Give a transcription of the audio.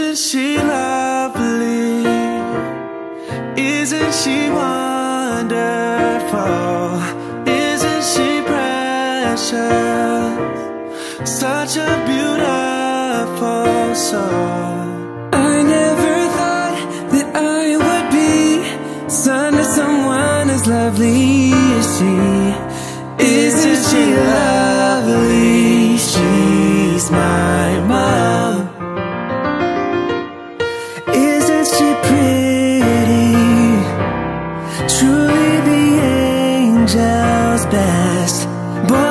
Isn't she lovely? Isn't she wonderful? Isn't she precious? Such a beautiful soul. I never thought that I would be son of someone as lovely as she. Isn't she lovely? She's my mom. Isn't she pretty? Truly the angel's best. Boy,